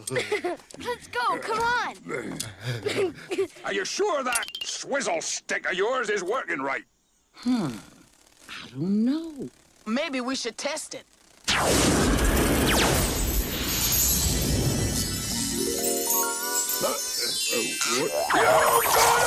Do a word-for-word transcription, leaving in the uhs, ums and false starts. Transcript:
Let's go, come on. Are you sure that swizzle stick of yours is working right? Hmm. I don't know. Maybe we should test it. You